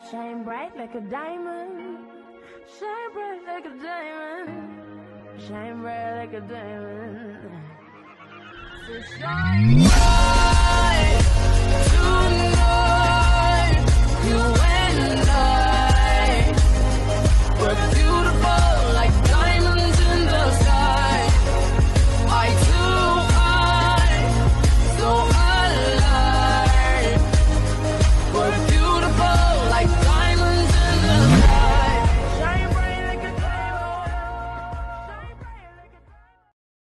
Shine bright like a diamond. Shine bright like a diamond. Shine bright like a diamond. So shine bright.